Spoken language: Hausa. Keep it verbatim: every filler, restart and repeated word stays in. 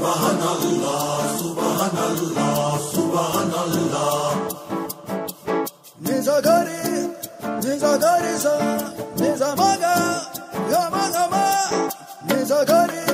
Subhanallah, Subhanallah, Subhanallah. Niza gari, niza gari sa, niza maga, ya maga ma, niza gari.